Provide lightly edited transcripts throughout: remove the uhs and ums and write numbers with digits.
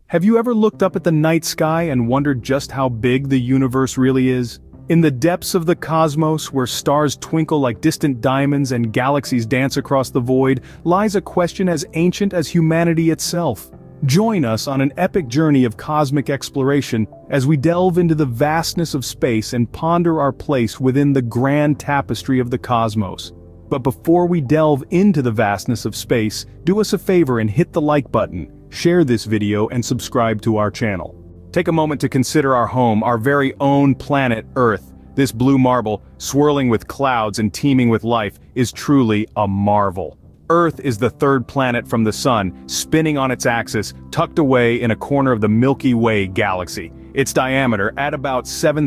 Have you ever looked up at the night sky and wondered just how big the universe really is? In the depths of the cosmos, where stars twinkle like distant diamonds and galaxies dance across the void, lies a question as ancient as humanity itself. Join us on an epic journey of cosmic exploration as we delve into the vastness of space and ponder our place within the grand tapestry of the cosmos. But before we delve into the vastness of space, do us a favor and hit the like button, share this video and subscribe to our channel. Take a moment to consider our home, our very own planet Earth. This blue marble, swirling with clouds and teeming with life, is truly a marvel. Earth is the third planet from the Sun, spinning on its axis, tucked away in a corner of the Milky Way Galaxy. Its diameter, at about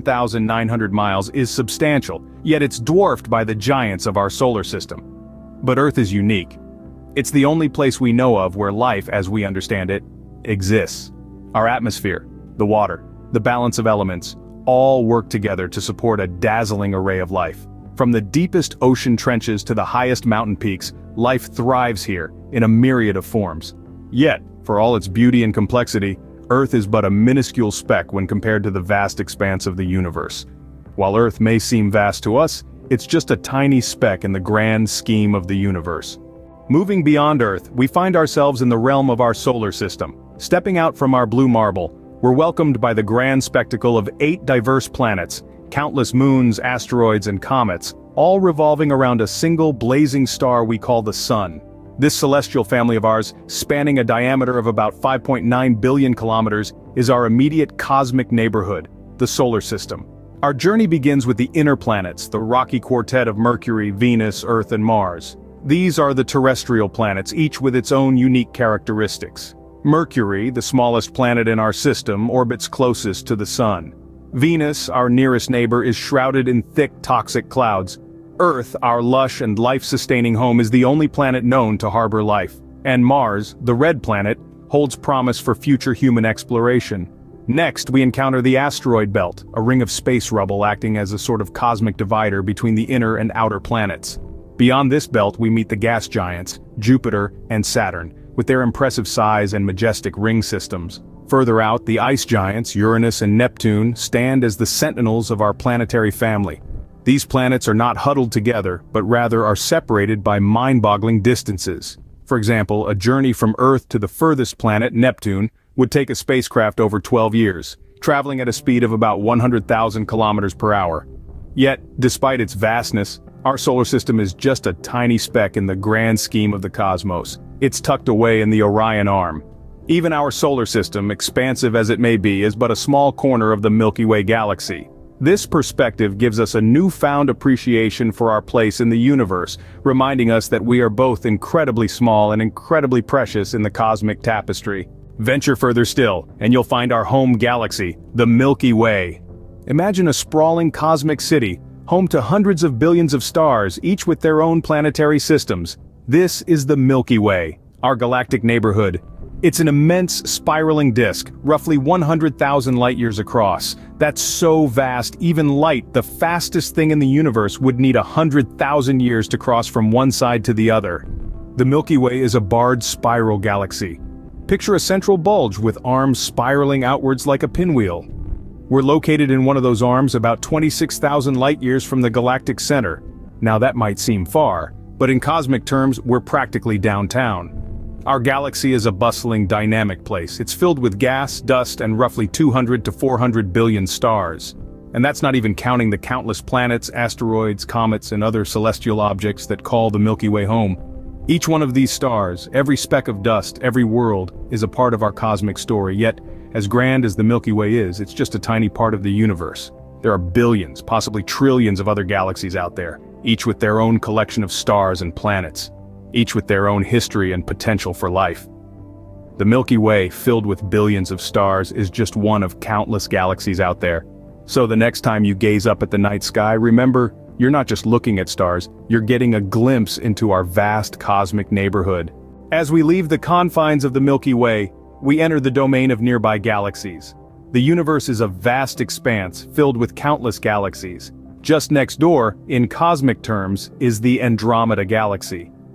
7,900 miles, is substantial, yet it's dwarfed by the giants of our solar system. But Earth is unique. It's the only place we know of where life, as we understand it, exists. Our atmosphere, the water, the balance of elements, all work together to support a dazzling array of life. From the deepest ocean trenches to the highest mountain peaks, life thrives here, in a myriad of forms. Yet, for all its beauty and complexity, Earth is but a minuscule speck when compared to the vast expanse of the universe. While Earth may seem vast to us, it's just a tiny speck in the grand scheme of the universe. Moving beyond Earth, we find ourselves in the realm of our solar system. Stepping out from our blue marble, we're welcomed by the grand spectacle of 8 diverse planets, countless moons, asteroids, and comets, all revolving around a single blazing star we call the Sun. This celestial family of ours, spanning a diameter of about 5.9 billion kilometers, is our immediate cosmic neighborhood, the solar system. Our journey begins with the inner planets, the rocky quartet of Mercury, Venus, Earth, and Mars. These are the terrestrial planets, each with its own unique characteristics. Mercury, the smallest planet in our system, orbits closest to the Sun. Venus, our nearest neighbor, is shrouded in thick toxic clouds. Earth, our lush and life-sustaining home, is the only planet known to harbor life. And Mars, the red planet, holds promise for future human exploration. Next, we encounter the asteroid belt, a ring of space rubble acting as a sort of cosmic divider between the inner and outer planets. Beyond this belt we meet the gas giants, Jupiter and Saturn, with their impressive size and majestic ring systems. Further out, the ice giants, Uranus and Neptune, stand as the sentinels of our planetary family. These planets are not huddled together, but rather are separated by mind-boggling distances. For example, a journey from Earth to the furthest planet, Neptune, would take a spacecraft over 12 years, traveling at a speed of about 100,000 kilometers per hour. Yet, despite its vastness, our solar system is just a tiny speck in the grand scheme of the cosmos. It's tucked away in the Orion Arm. Even our solar system, expansive as it may be, is but a small corner of the Milky Way Galaxy. This perspective gives us a newfound appreciation for our place in the universe, reminding us that we are both incredibly small and incredibly precious in the cosmic tapestry. Venture further still, and you'll find our home galaxy, the Milky Way. Imagine a sprawling cosmic city, home to hundreds of billions of stars, each with their own planetary systems. This is the Milky Way, our galactic neighborhood. It's an immense spiraling disk, roughly 100,000 light-years across. That's so vast, even light, the fastest thing in the universe, would need 100,000 years to cross from one side to the other. The Milky Way is a barred spiral galaxy. Picture a central bulge with arms spiraling outwards like a pinwheel. We're located in one of those arms about 26,000 light-years from the galactic center. Now that might seem far, but in cosmic terms, we're practically downtown. Our galaxy is a bustling, dynamic place. It's filled with gas, dust, and roughly 200 to 400 billion stars. And that's not even counting the countless planets, asteroids, comets, and other celestial objects that call the Milky Way home. Each one of these stars, every speck of dust, every world, is a part of our cosmic story, yet, as grand as the Milky Way is, it's just a tiny part of the universe. There are billions, possibly trillions of other galaxies out there, each with their own collection of stars and planets, each with their own history and potential for life. The Milky Way, filled with billions of stars, is just one of countless galaxies out there. So the next time you gaze up at the night sky, remember, you're not just looking at stars, you're getting a glimpse into our vast cosmic neighborhood. As we leave the confines of the Milky Way, we enter the domain of nearby galaxies. The universe is a vast expanse filled with countless galaxies. Just next door, in cosmic terms, is the Andromeda Galaxy.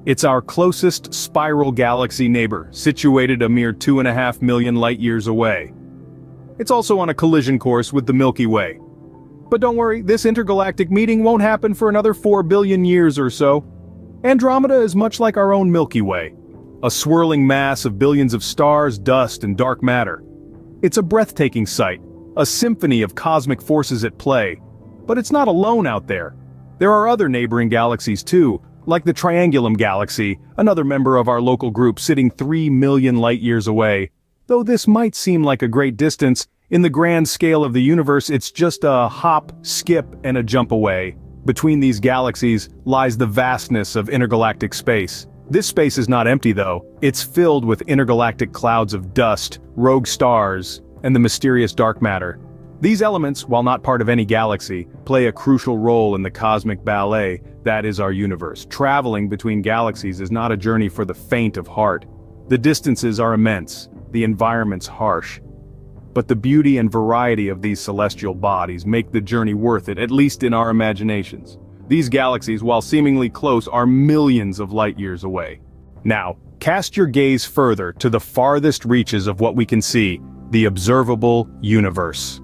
It's our closest spiral galaxy neighbor, situated a mere 2.5 million light-years away. It's also on a collision course with the Milky Way. But don't worry, this intergalactic meeting won't happen for another 4 billion years or so. Andromeda is much like our own Milky Way, a swirling mass of billions of stars, dust, and dark matter. It's a breathtaking sight, a symphony of cosmic forces at play. But it's not alone out there. There are other neighboring galaxies too, like the Triangulum Galaxy, another member of our local group sitting 3 million light-years away. Though this might seem like a great distance, in the grand scale of the universe it's just a hop, skip, and a jump away. Between these galaxies lies the vastness of intergalactic space. This space is not empty though, it's filled with intergalactic clouds of dust, rogue stars, and the mysterious dark matter. These elements, while not part of any galaxy, play a crucial role in the cosmic ballet that is our universe. Traveling between galaxies is not a journey for the faint of heart. The distances are immense, the environment's harsh. But the beauty and variety of these celestial bodies make the journey worth it, at least in our imaginations. These galaxies, while seemingly close, are millions of light-years away. Now, cast your gaze further to the farthest reaches of what we can see, the observable universe.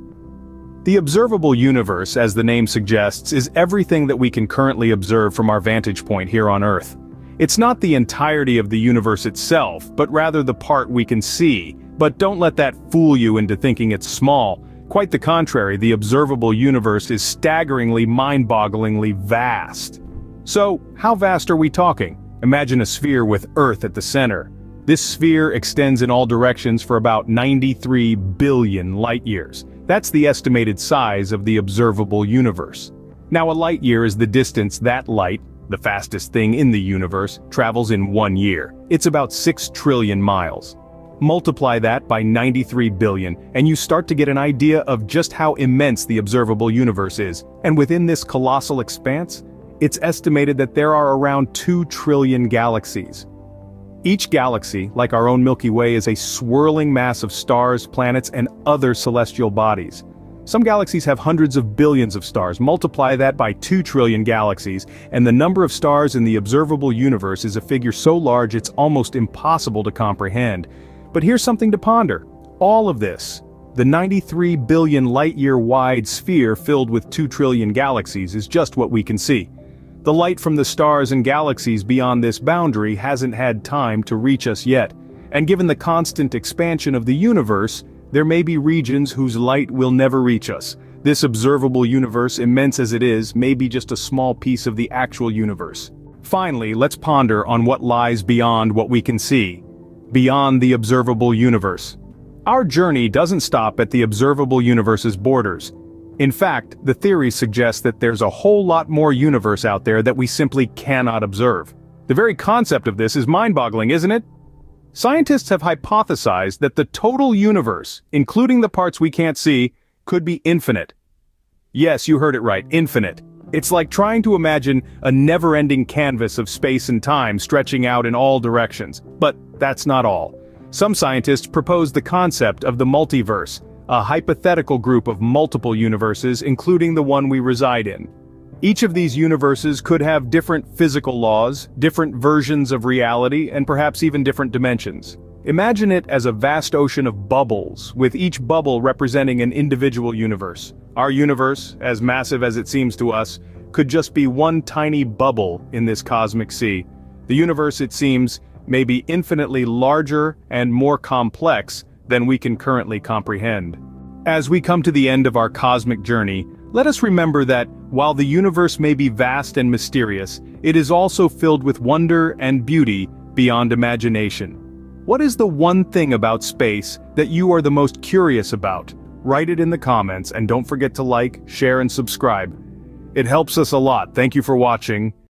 The observable universe, as the name suggests, is everything that we can currently observe from our vantage point here on Earth. It's not the entirety of the universe itself, but rather the part we can see. But don't let that fool you into thinking it's small. Quite the contrary, the observable universe is staggeringly, mind-bogglingly vast. So, how vast are we talking? Imagine a sphere with Earth at the center. This sphere extends in all directions for about 93 billion light-years. That's the estimated size of the observable universe. Now a light-year is the distance that light, the fastest thing in the universe, travels in 1 year. It's about 6 trillion miles. Multiply that by 93 billion, and you start to get an idea of just how immense the observable universe is. And within this colossal expanse, it's estimated that there are around 2 trillion galaxies. Each galaxy, like our own Milky Way, is a swirling mass of stars, planets, and other celestial bodies. Some galaxies have hundreds of billions of stars. Multiply that by 2 trillion galaxies, and the number of stars in the observable universe is a figure so large it's almost impossible to comprehend. But here's something to ponder. All of this, the 93 billion light-year wide sphere filled with 2 trillion galaxies, is just what we can see. The light from the stars and galaxies beyond this boundary hasn't had time to reach us yet, and given the constant expansion of the universe, there may be regions whose light will never reach us. This observable universe, immense as it is, may be just a small piece of the actual universe. Finally, let's ponder on what lies beyond what we can see, beyond the observable universe. Our journey doesn't stop at the observable universe's borders. In fact, the theory suggests that there's a whole lot more universe out there that we simply cannot observe. The very concept of this is mind-boggling, isn't it? Scientists have hypothesized that the total universe, including the parts we can't see, could be infinite. Yes, you heard it right, infinite. It's like trying to imagine a never-ending canvas of space and time stretching out in all directions. But that's not all. Some scientists propose the concept of the multiverse, a hypothetical group of multiple universes, including the one we reside in. Each of these universes could have different physical laws, different versions of reality, and perhaps even different dimensions. Imagine it as a vast ocean of bubbles, with each bubble representing an individual universe. Our universe, as massive as it seems to us, could just be one tiny bubble in this cosmic sea. The universe, it seems, may be infinitely larger and more complex than we can currently comprehend. As we come to the end of our cosmic journey, let us remember that, while the universe may be vast and mysterious, it is also filled with wonder and beauty beyond imagination. What is the one thing about space that you are the most curious about? Write it in the comments, and don't forget to like, share, and subscribe. It helps us a lot. Thank you for watching.